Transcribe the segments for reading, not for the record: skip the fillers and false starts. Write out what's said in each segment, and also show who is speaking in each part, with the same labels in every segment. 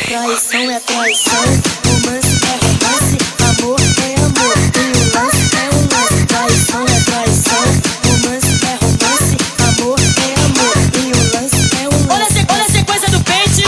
Speaker 1: Traição é traição, romance é romance, amor é amor, e o lance é um lance. Traição é traição, romance é romance, amor é amor, e o lance é um lance.
Speaker 2: Olha a sequência do pente.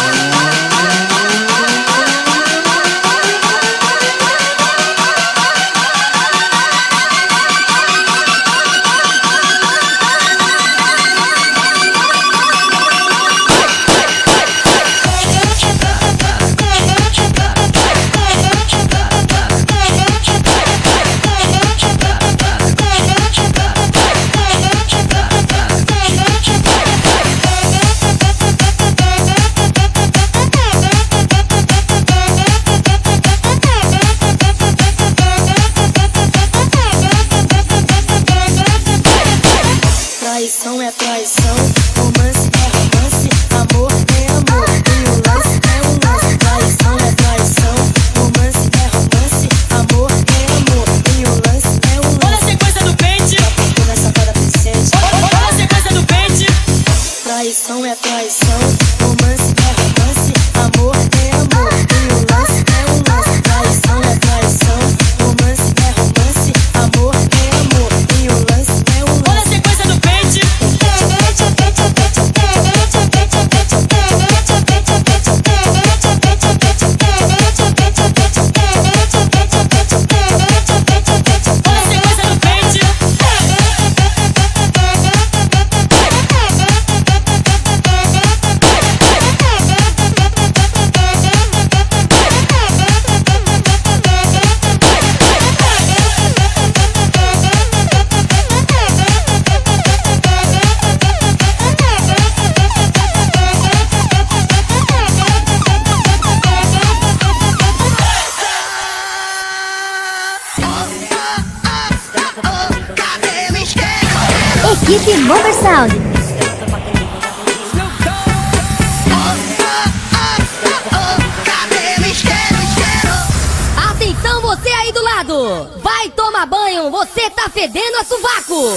Speaker 1: Traição é traição, romance é romance, amor é amor, e o lance é um lance. Traição é traição, romance é romance, amor é amor, e o lance é um lance.
Speaker 2: Olha a sequência do pente.
Speaker 1: Começa para Vicente.
Speaker 2: Olha a sequência do pente.
Speaker 1: Traição é traição, romance é romance, amor é amor, e o lance é um lance. Traição é traição, romance é romance, amor é amor, e o lance é um lance.
Speaker 2: Olha a sequência do pente.
Speaker 3: Equipe Mover Sound.
Speaker 4: Atenção você aí do lado. Vai tomar banho, você tá fedendo a sovaco.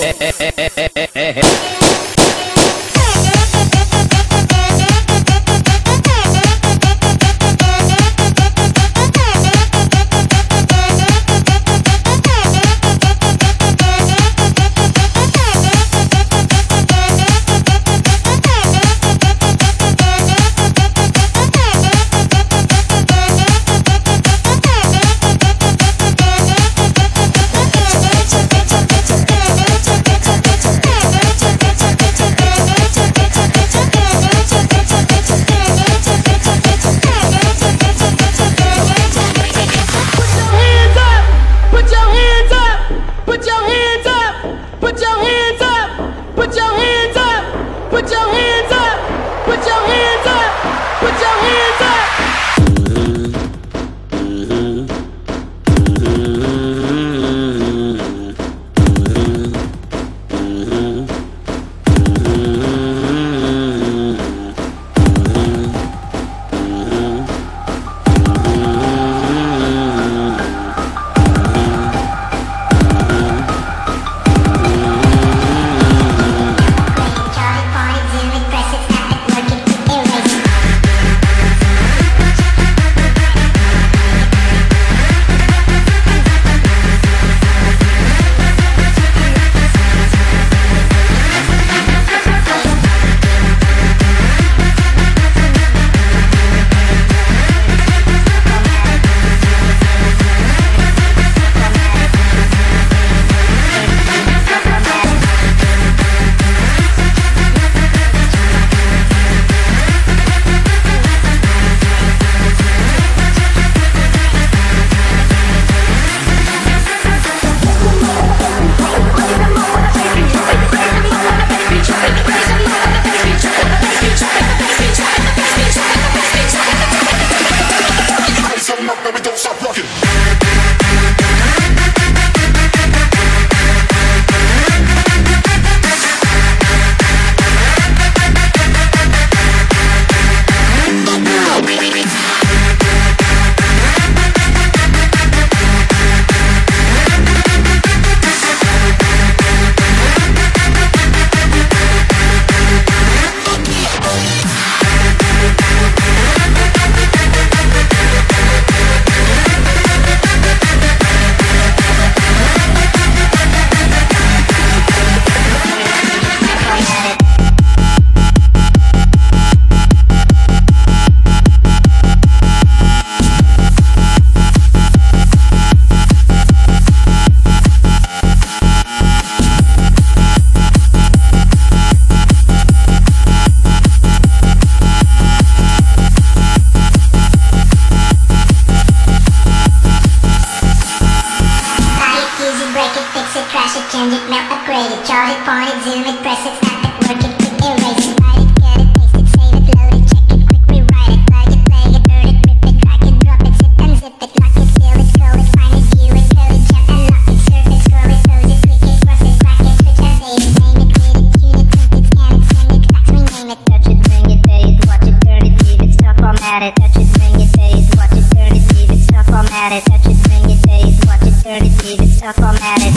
Speaker 5: format it, touch it, bring it, taste, watch it, turn it, leave it, tough, format it, touch it, bring it, taste, watch it, turn it, leave it, tough, format it.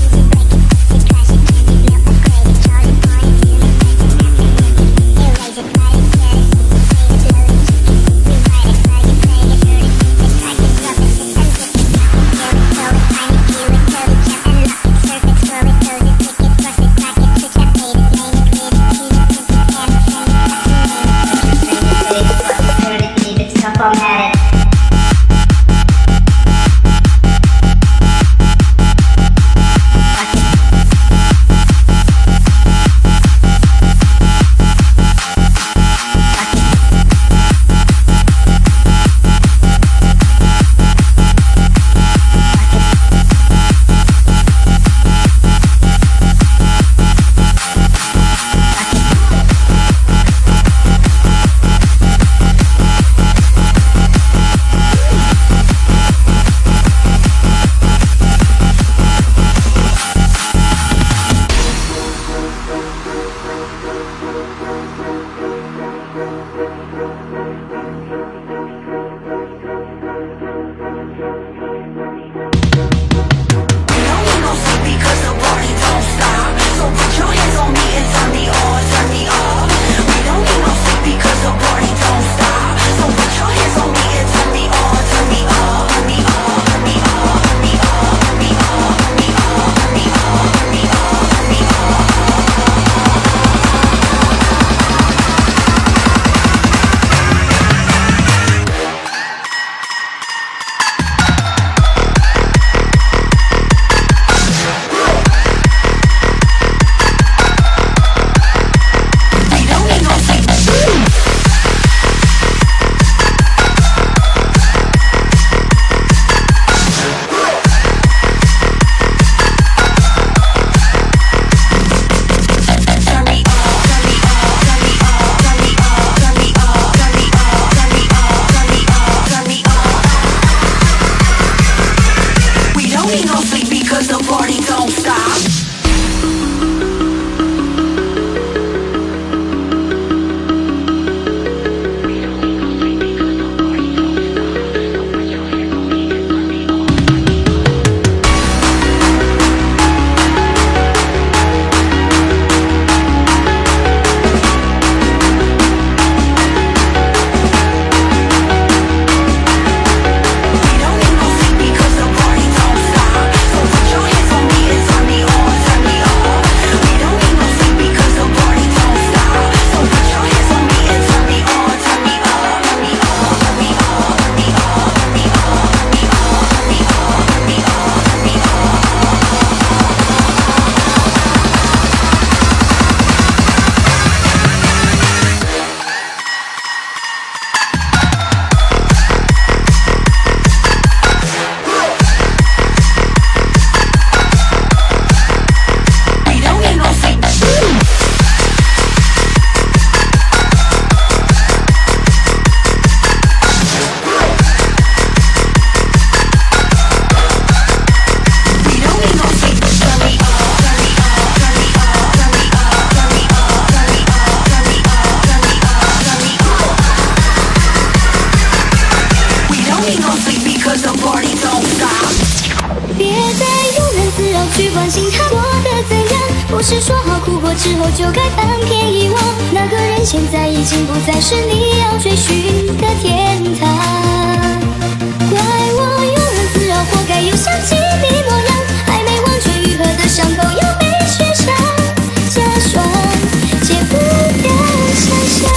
Speaker 6: 之后就该翻篇遗忘，那个人现在已经不再是你要追寻的天堂。怪我庸人自扰，活该又想起你模样，还没完全愈合的伤口又被续上，假装戒不掉想象。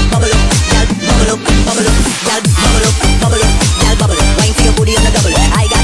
Speaker 7: Wine for your booty on the double. I got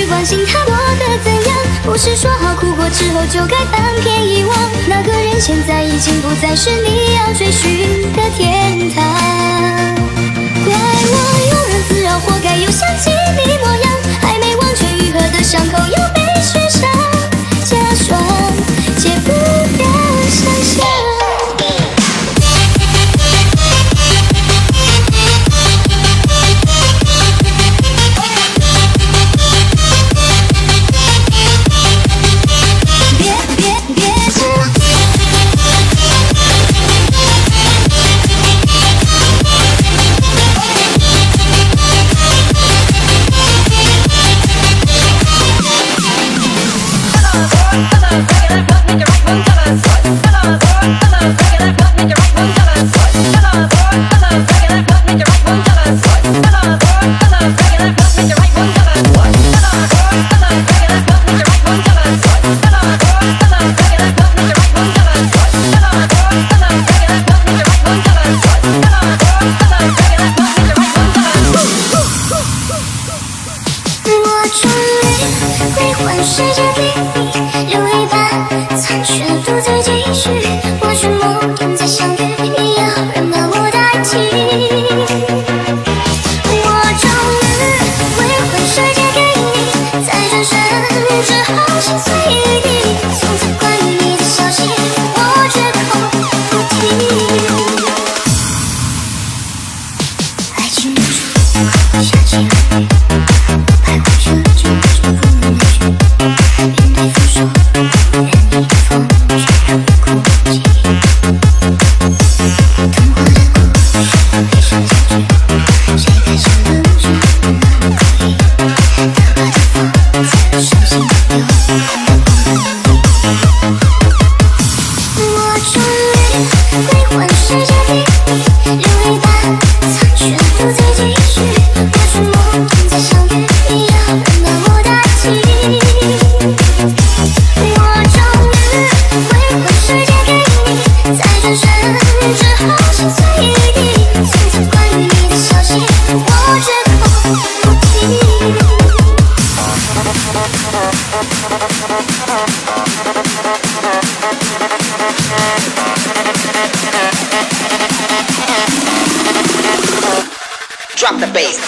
Speaker 6: 关心他过得怎样，不是说好哭过之后就该翻篇遗忘。那个人现在已经不再是你要追寻的天堂。怪我庸人自扰，活该又想起你模样，还没完全愈合的伤口又被续上，假装戒不掉想象。
Speaker 7: Drop the bass.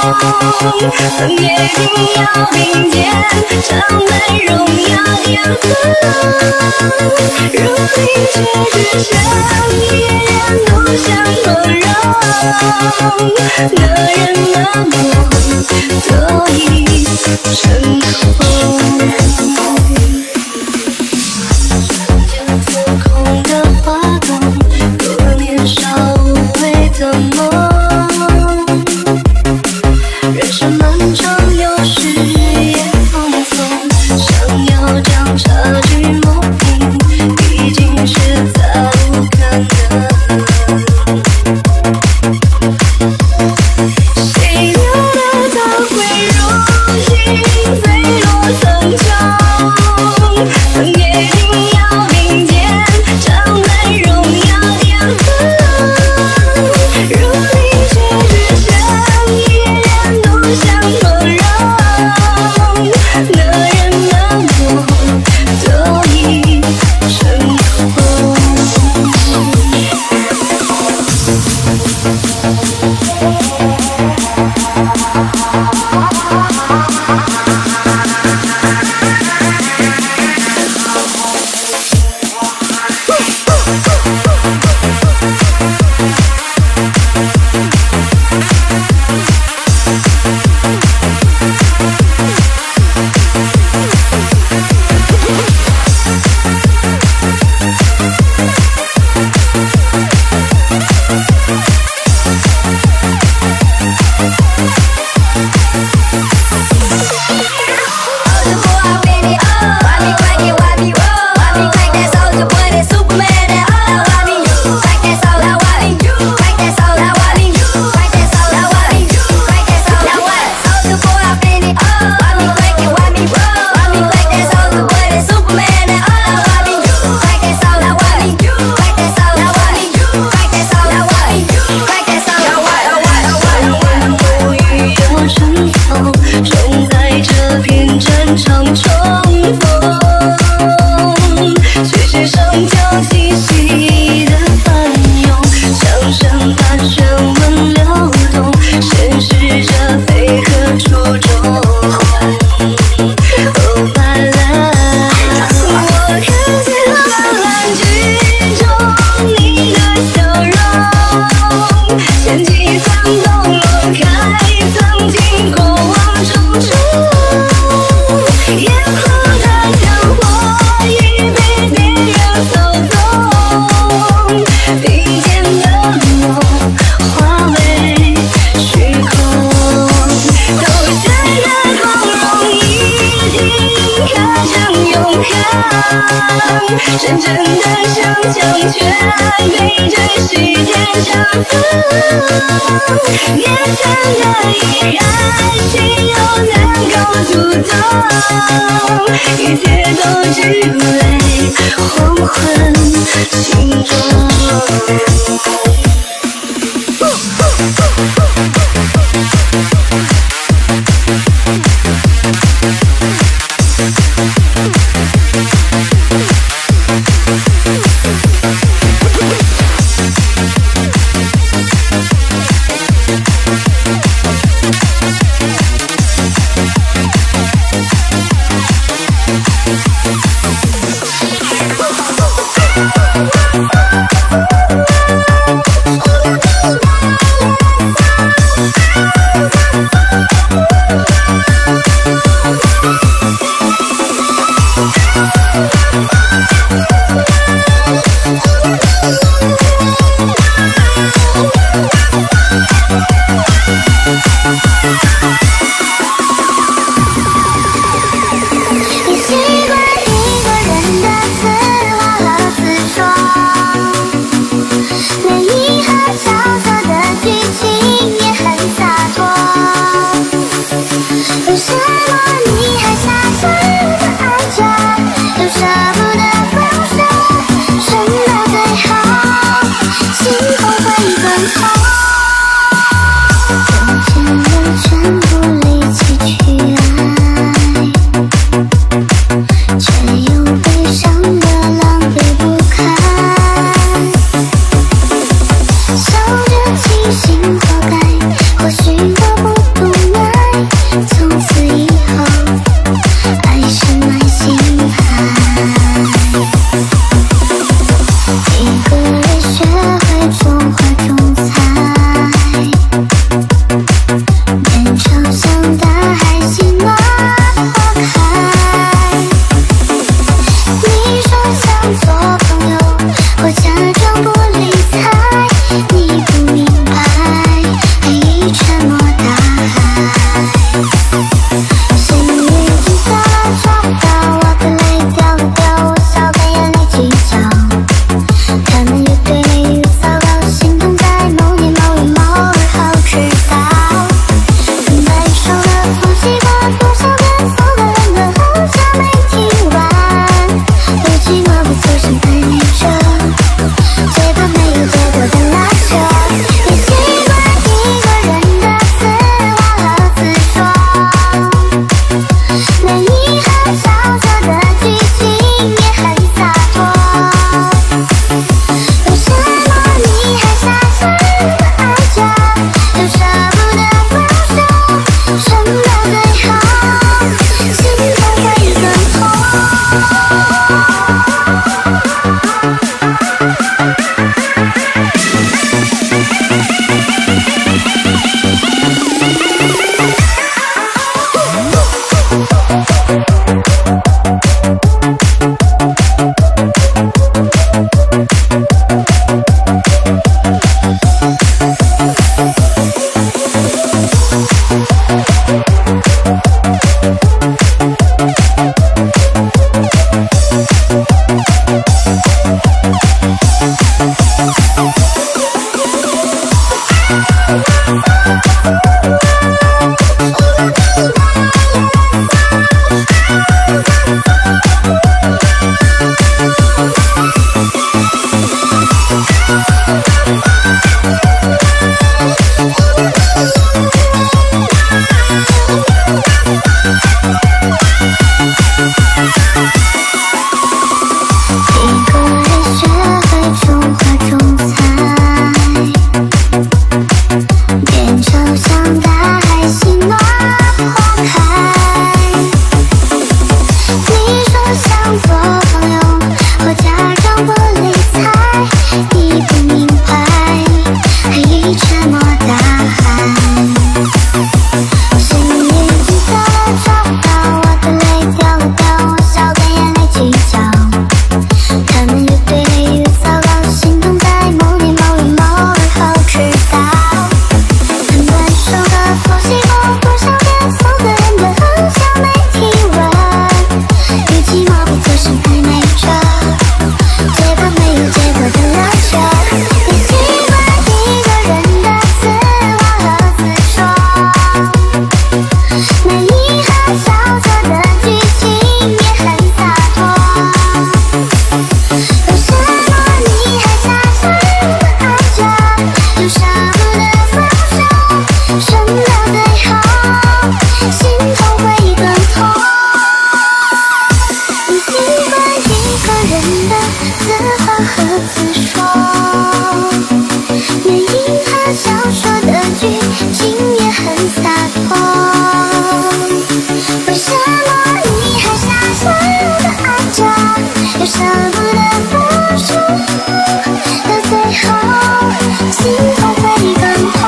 Speaker 6: 也定要并肩，长满荣耀烟火。如临绝之山，依然独享光荣。那人那梦，早已成空。见浮空的花朵，多年少无悔的梦。人生漫长，有时也匆匆，想要将差距抹平，已经是再无可能。谁料得它会如星飞落苍穹，也定要并肩，长满荣耀烟火。如临绝之山，依然独享光荣。那人那梦，早已成空。真正的想象却被这世界尘封，眼前的依然，谁又能够读懂？一切都只为黄昏心中。 当作朋友，或假装不理睬。你不明白，爱已沉默大海。是你金色的妆造，我的泪掉了掉，我笑跟眼泪计较。他们又对泪又糟糕，心痛在某年某月某日后知道。很短手的佛系梦，多少遍送个人的很像没体温。与寂寞不做声暧昧着，最怕没有结果的拉扯。你习惯一个人的自话和自说，没遗憾小说的剧情也很洒脱。为什么你还傻傻地爱着，又舍不得放手，剩到最后，心痛会更痛。你习惯一个人的自话和自说，没遗憾小说的剧情也很洒脱。为什么你还傻傻地爱着，又舍不得放手，到最后心痛会更痛。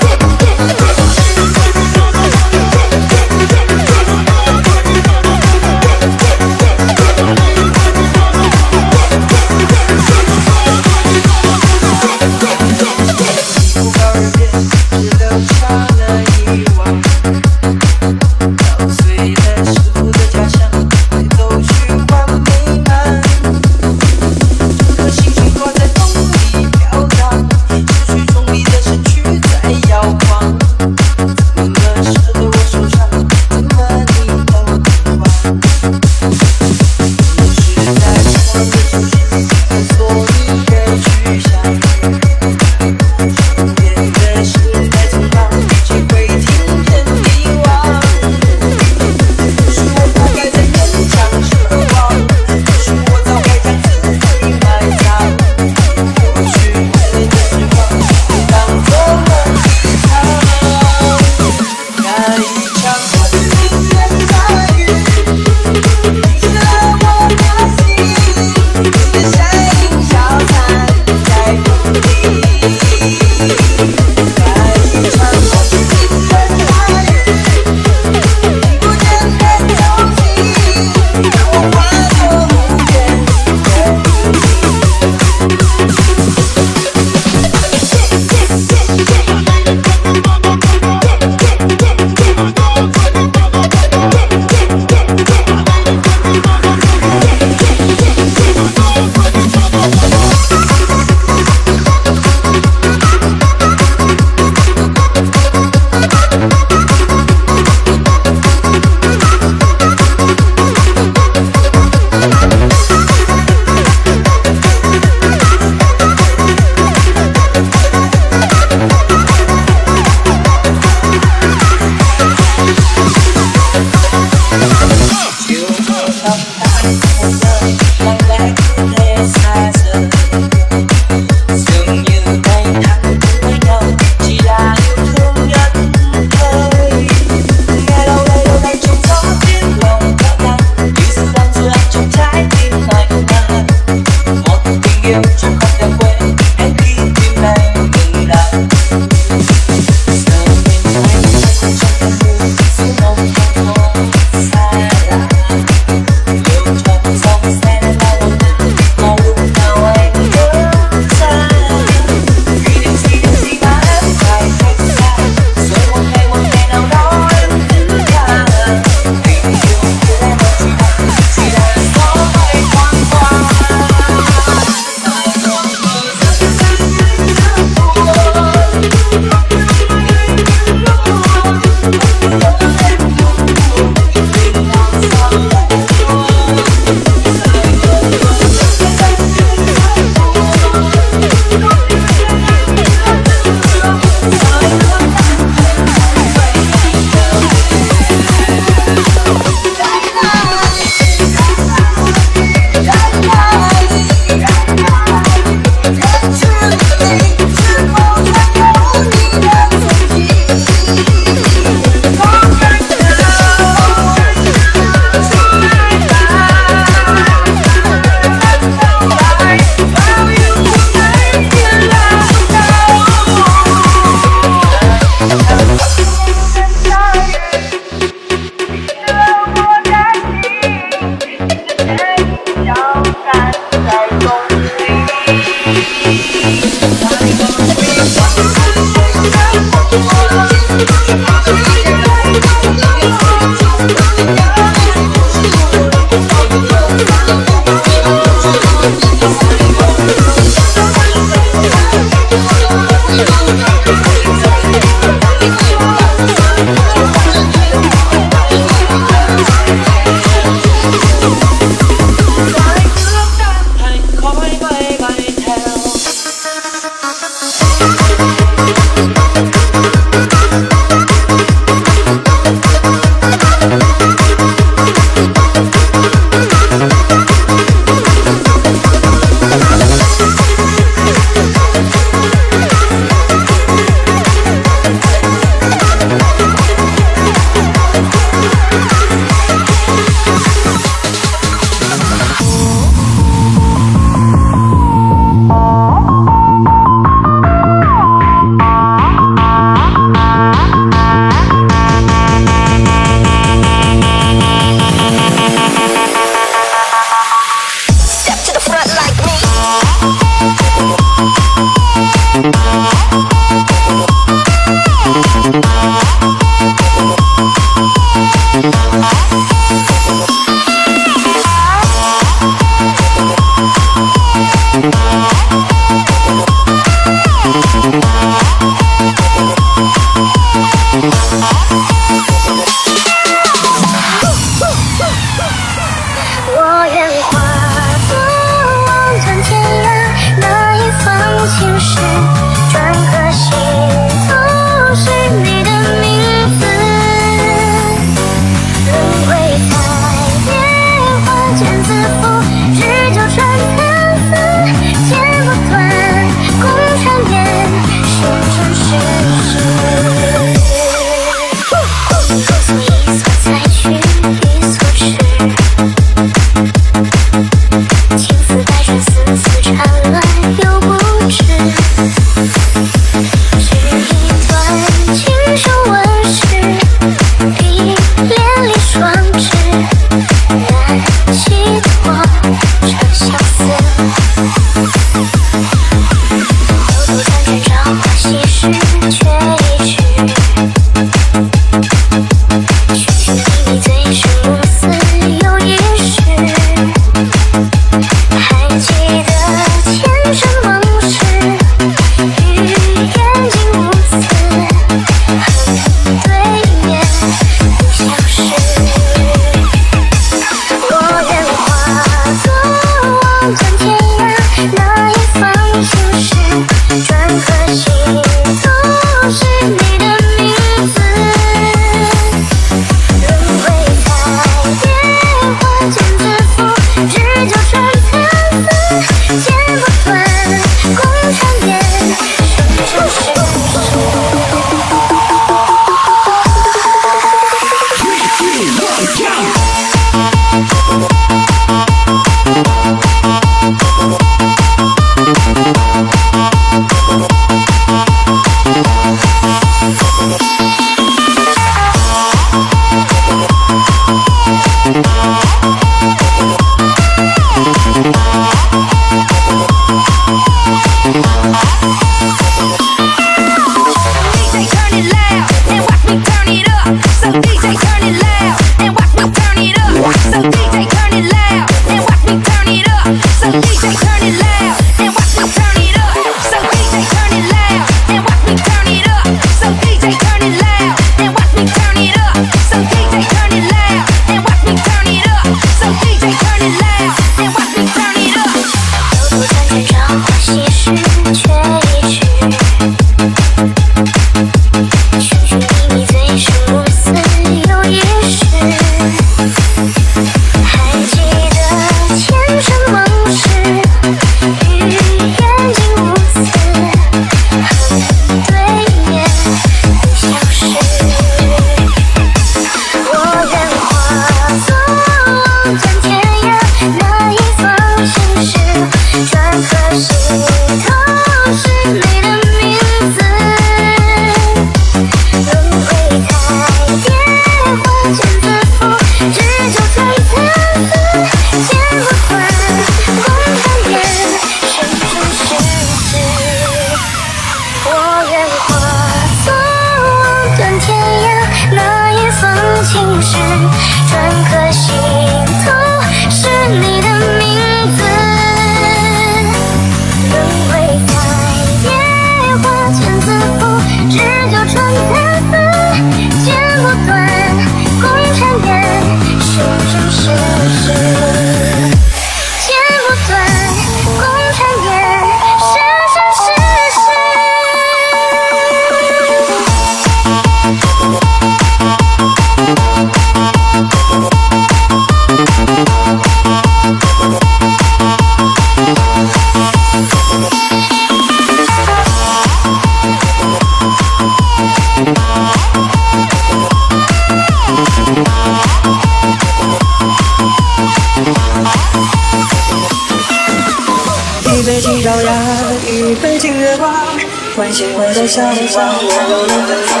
Speaker 7: 唤醒我的向往，温柔的芬芳。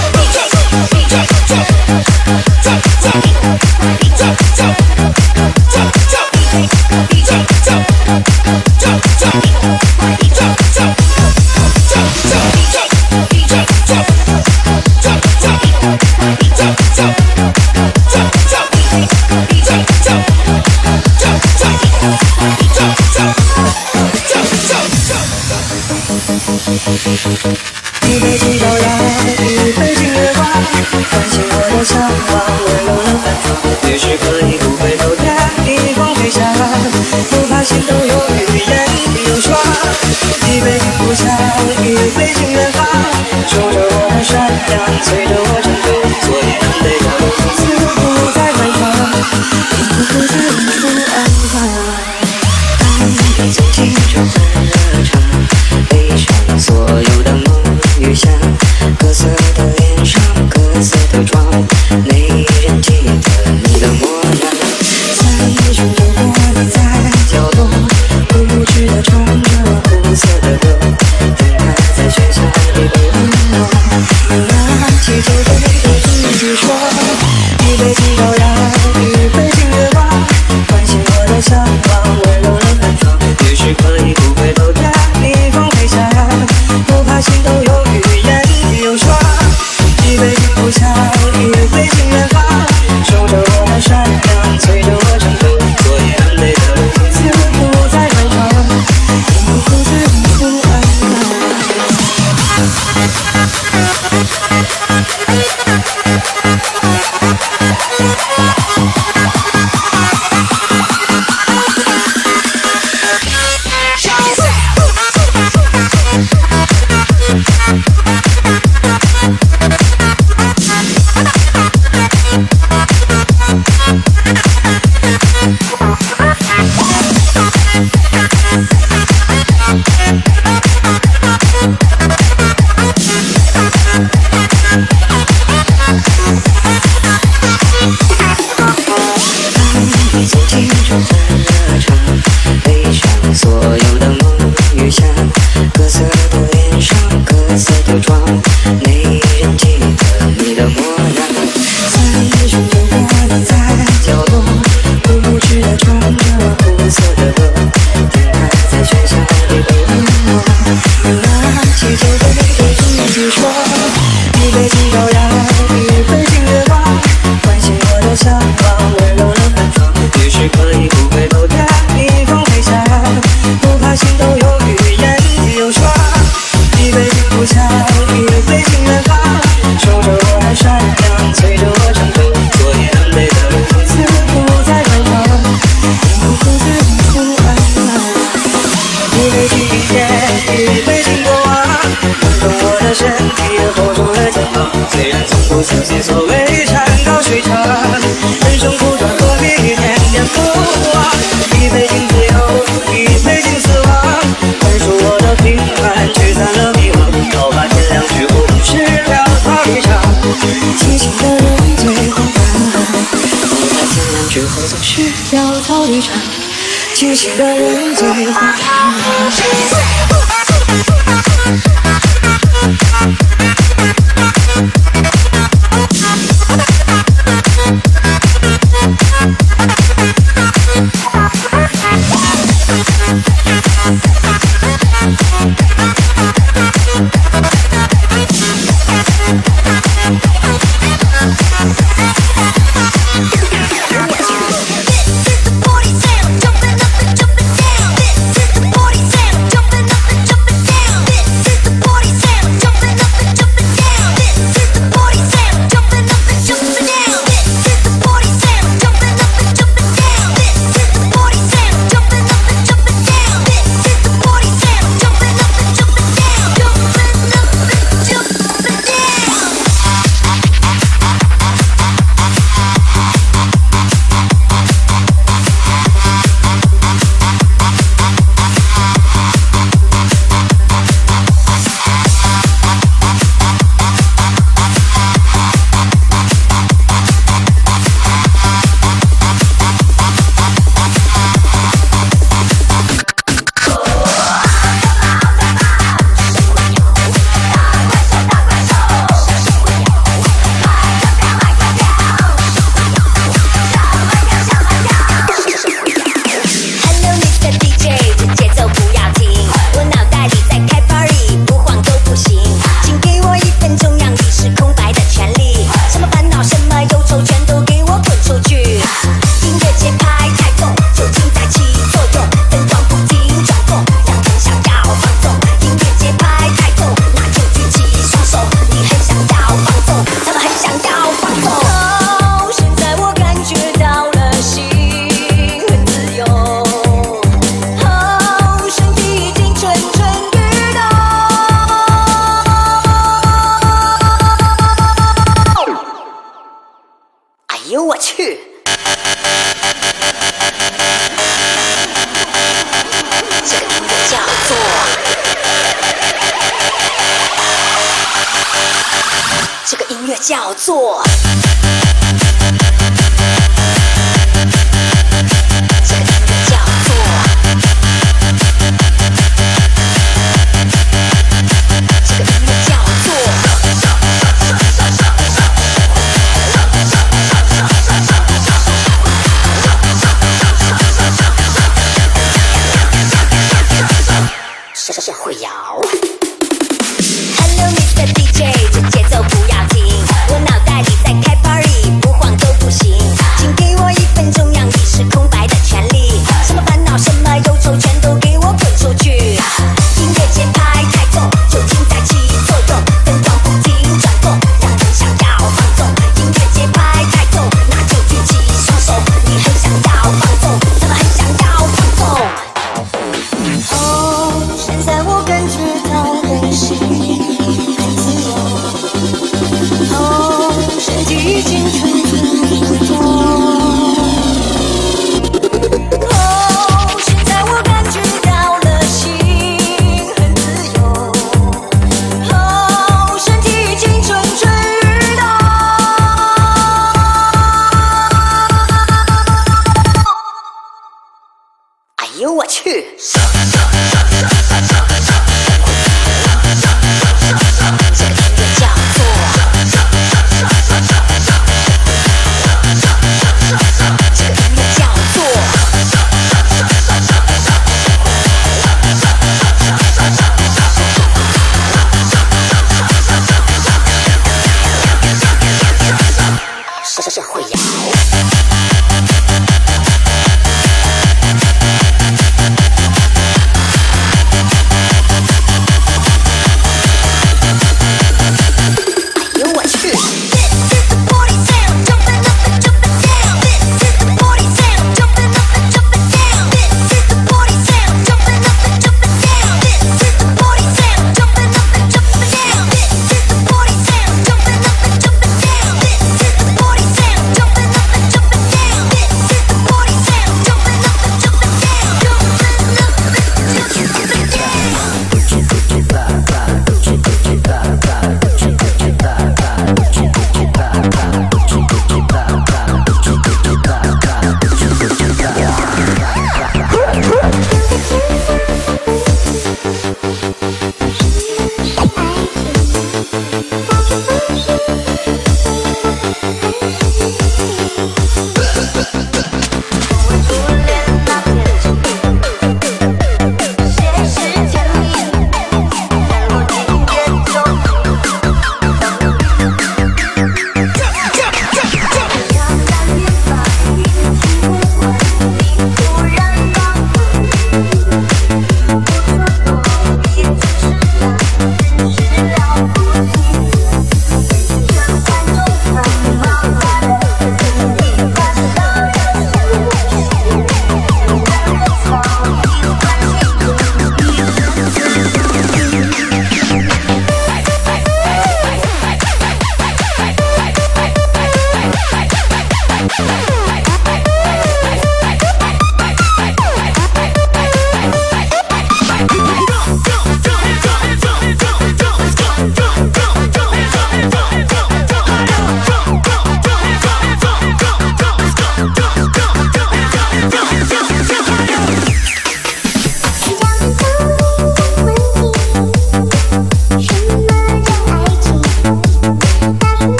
Speaker 7: 一杯敬朝阳，一杯敬月光，唤醒我的向往，温柔的芬芳。也许可以不回头看，逆风飞翔，不怕心头有雨眼有霜。一杯敬故乡，一杯敬远方，守着我的山羊，随着我成飞，所以南北两路从此不再回放，不再远处安放。当你走进这欢乐场，背上所有的梦与想，各色的脸上，各色的妆，没人记得你的模样。三巡的我在跳动，不知地唱着苦涩的歌，等待在雪下里被温暖。拿起酒杯对自己说，一杯敬朝阳，一杯敬月光，唤醒我的向往，温柔的芬芳。也许可以不回头看，逆风飞翔，不怕心头有雨眼有霜。一杯敬故乡，一杯是潦草一场，清醒的人最会
Speaker 6: 叫做。社会摇 Hello Mr. DJ 这节奏不要停，我脑袋里在开 party 不晃都不行，请给我1分钟让意识空白的权利，什么烦恼什么忧愁全都给我滚出去，音乐节拍太重，酒精在起作用，灯光不停转动，让人想要放纵，音乐节拍太重，那就举起双手，你很想要放纵，怎么很想要放纵哦，现在我感觉到人心很自由，哦，身体已经蠢蠢欲动，哦，现在我感觉到了心很自由，哦，身体已经蠢蠢欲动，哎呦我去！社会摇。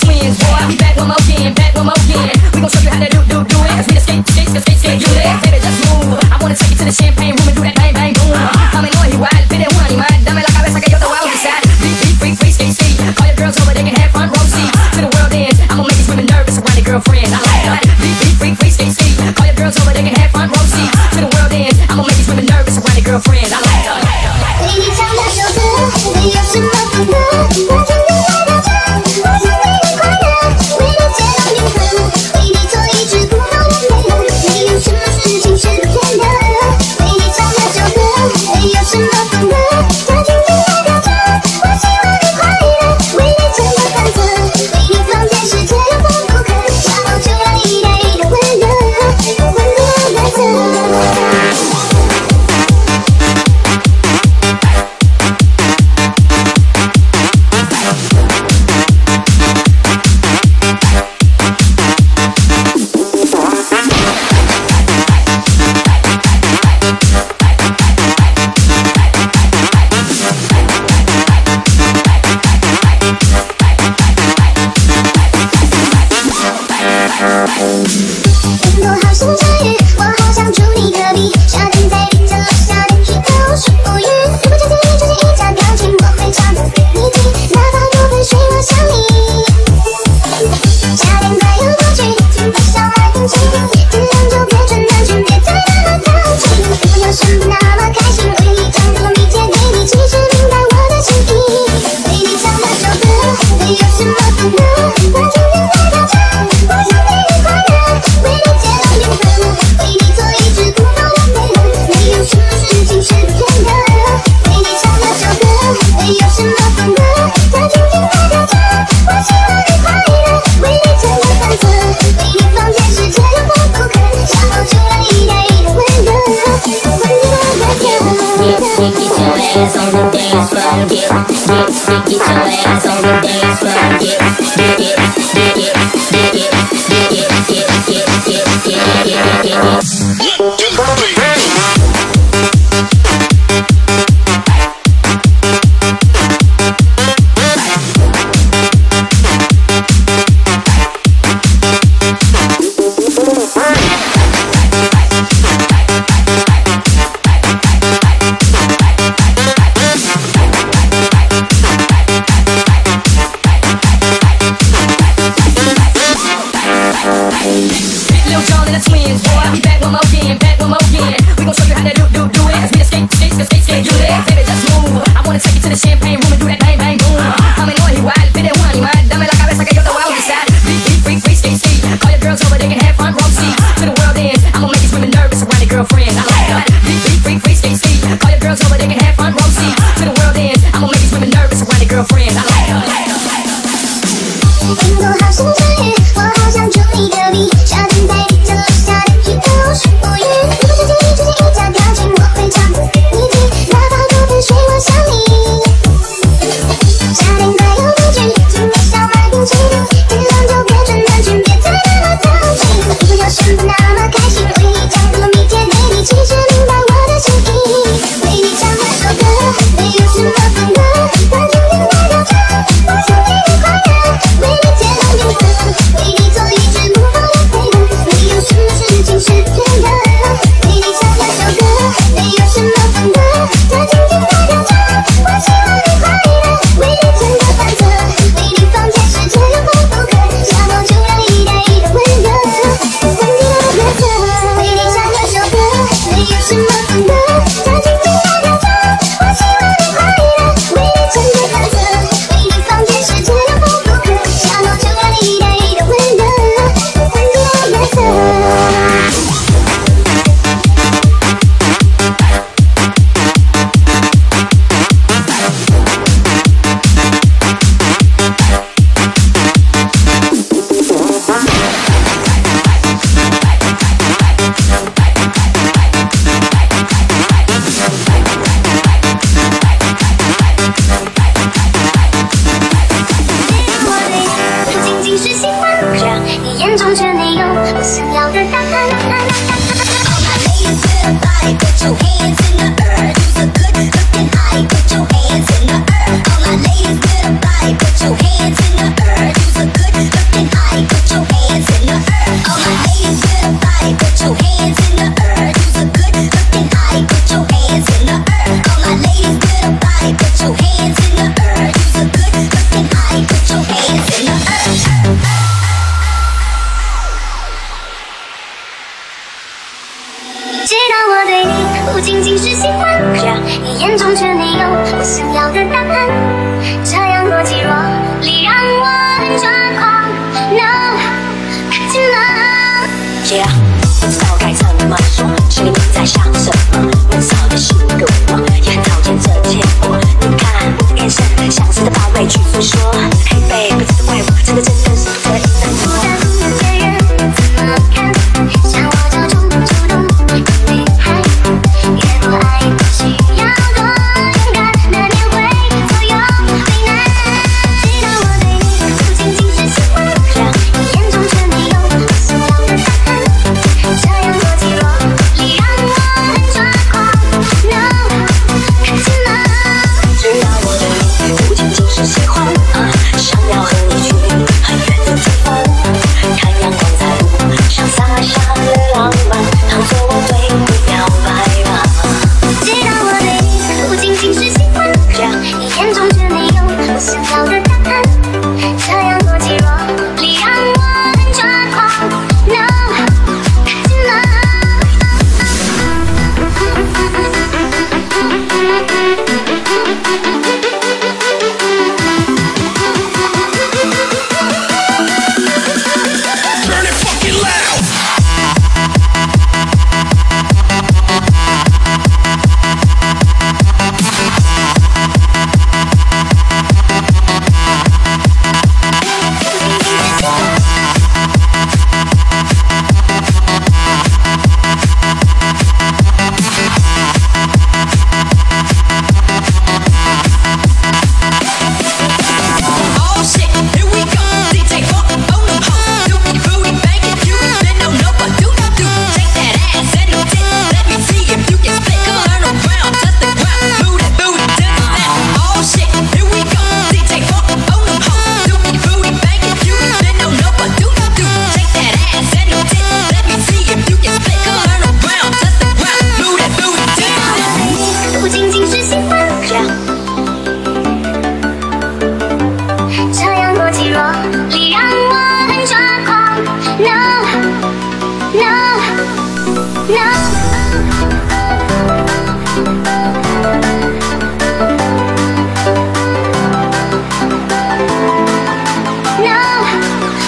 Speaker 2: twins, boy. Back one more again, back one more again. We gon' show you how to do it. Cause we the skate, you lit. Baby, just move. I wanna take you to the champagne room and do that bang, bang, boom. Mami, no es igual, pide one igual. Dame la cabeza que yo te voy a bautizar. Free, skate, skate. Call your girls over, they can have front row seats to the world ends. I'ma make these women nervous around their girlfriends. I like that. Free, skate, skate. Call your girls over, they can have front row seats to the world ends. I'ma make these women nervous around their girlfriends. I like that.
Speaker 6: 为你唱那首歌，没有什么风格，我听你来到这，我想为你快乐，为你接到灵魂，为你做一只孤独的飞蛾，没有什么事情是不变的。为你唱那首歌，没有什么风格，我听你来到这，我希望你快乐，为你整个反侧，为你放眼世界有风不可，想要就让一代一的温热，温热蓝色。天空好像下雨，我好想住你隔壁。夏天在淋着，夏天去都是无语。如果这天出现一架钢琴，我会唱得给你听，哪怕多分水，我想你。夏天快要过去，请不要买冰淇淋，天亮就别穿短裙，别再那么淘气。不要什么那么开心，为你唱歌迷姐给你，其实明白我的心意。为你唱那首歌，没有什么风格，我听你来到这，我想为你快乐，为你接到灵魂，为你做一只孤独的飞蛾，没有什么事情是不变的。为你唱那首歌，没有什么风格，我听你来到这，我希望你快乐，为你整个反侧，为你放眼世界有风不可，想要就让一代一的温热，温热蓝色。
Speaker 8: Get your ass on the dance floor, get your ass on the dance floor,
Speaker 2: Lil Jon and the twins, boy. Back one more again, back one more again. We gon' show you how to do it. Cause we the skate, you lit. Baby, just move. I wanna take you to the champagne room and do that bang, bang, boom. Mami, no es igual, pide one igual. Dame la cabeza que yo te voy a bautizar. Free, skate, skate. Call your girls over, they can have front row seats to the world ends. I'ma make these women nervous around their girlfriends. I like that. Free, skate, skate. Call your girls over, they can have front row seats to the world ends. I'ma make these women nervous around their girlfriends. I like that.
Speaker 6: 天空好像下雨，我好想住你隔壁。夏天在淋着，夏天去都是无语。如果这天出现一架钢琴，我会唱得给你听，哪怕多分水，我想你。夏天快要过去，请不要买冰淇淋，天亮就别穿短裙，别再那么淘气。不要什么那么开心，为你唱歌迷姐给你，其实明白我的心意。为你唱那首歌，没有什么风格，我听你来到这，我想为你快乐，为你接到灵魂，为你做一只孤独的飞蛾，没有什么事情是不变的。为你唱那首歌，没有什么风格，我听你来到这，我希望你快乐，为你整个反侧，为你放眼世界有风不可，想要就让一代一的温热，温热蓝色。为你唱那首歌，没有什么风格，我听你来到这，我希望你快乐，为你整个反侧，为你放眼世界有风不可，想要就让一代一的温热，温热蓝色。仅仅是喜欢，让你眼中却没有我想要的答案。All my ladies with a body, put your hands in the air. You's a good looking hottie, put your hands in the air. All my ladies with a body, put your hands in the air. You's a good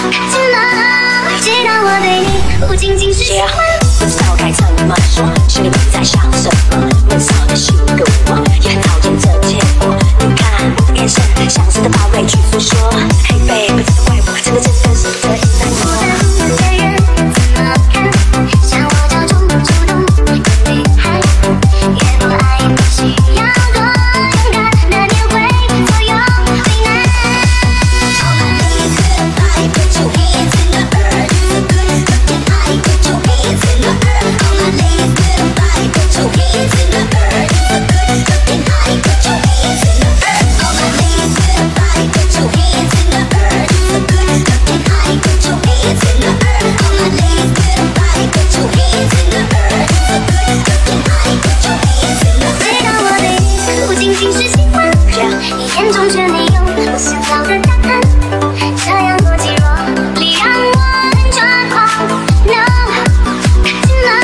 Speaker 6: 近了，知道我对你不仅仅是喜欢。不知道该怎么说，心里面在想什么？年少的性格我也很讨厌这结果。你看我的眼神，像是在把委屈诉说。Hey baby， 这个怪我真的是这样难过。不在乎的人怎么看？像我这种不主动的女孩，越不爱不需要多勇敢，难免会左右为难。All my ladies good night, put your hands in the air. You look good looking high, put your hands in the air. All my ladies good night, put your hands in the air. You look good looking high, put your hands in the air. All my ladies good night, put your hands in the air. You look good looking high, put your hands in the air. All my ladies good night, put your hands in the air. You look good looking high, put your hands in the air. 知道我对你不仅仅是喜欢，你眼中却没有我想要的答案。这样若即若离，让我很抓狂。No， 近了。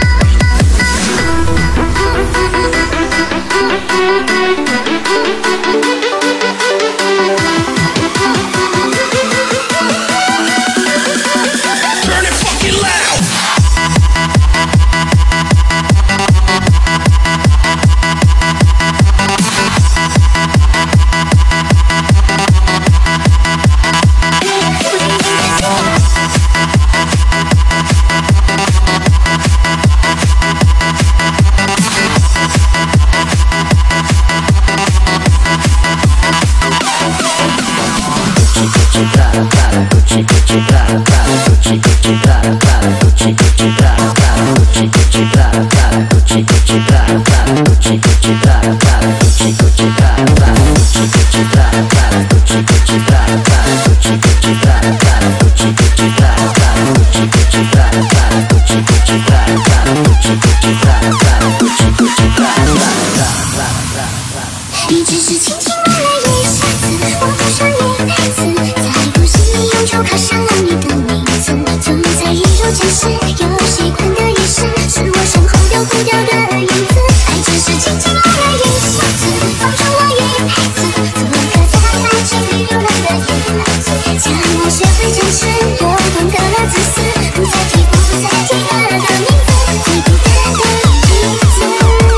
Speaker 9: Turn it fucking loud.
Speaker 6: 你只是轻轻地来一下子，我不想一辈子，在不是你永久刻上了你的名字，总在一如见识，有习惯的眼神，是我身后丢不掉的影子。爱只是轻轻地来一下子，放纵我一辈子，做个在爱情里流浪的影子，将我学会诚实，又懂得了自私，不再提不再提他的名字，最孤单的影子。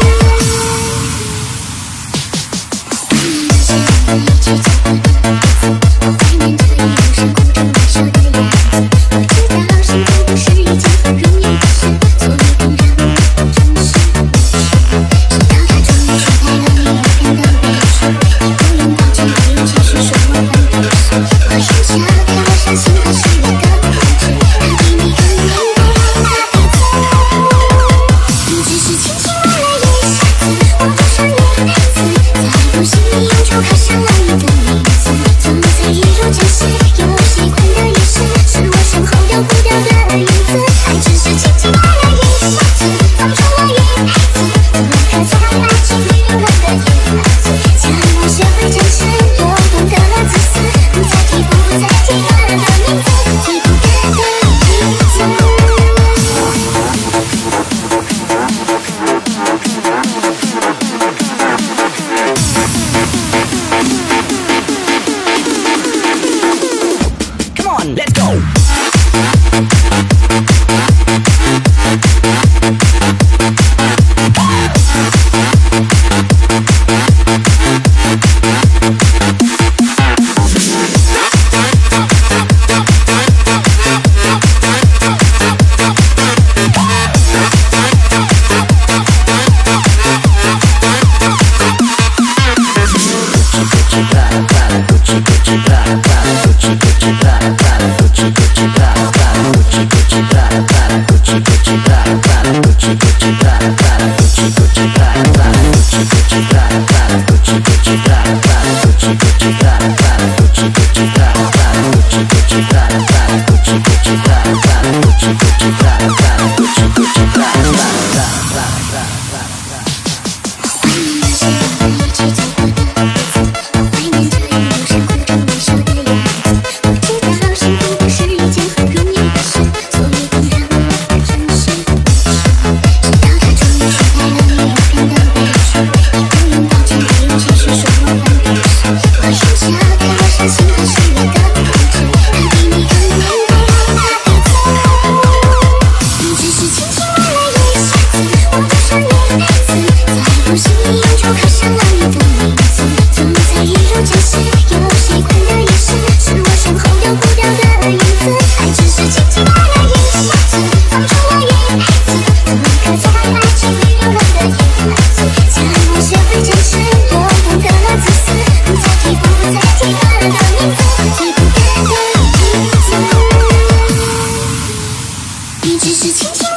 Speaker 6: 一起走过的日子，我怀念着一路上孤独难受的样子。我知道幸福不是一件很容易的事，所以更让我珍视。直到他终于说开了你耳边的委屈，不用抱歉，不用继续说我们不是。我想笑，但我相信他是一个固执，他比你更明白那辈子。你只是轻轻地来一下子，我不想一辈子，在不是你永久刻上了你的名字，总在一如见识，有习惯的眼神，是我身后丢不掉的影子。爱只是轻轻地来一下子，放纵我一辈子，做个在爱情里流浪的影子，将我学会诚实，又懂得了自私，不再提不再提他的名字，最孤单的影子。
Speaker 9: Come on, let's go.
Speaker 6: 是轻轻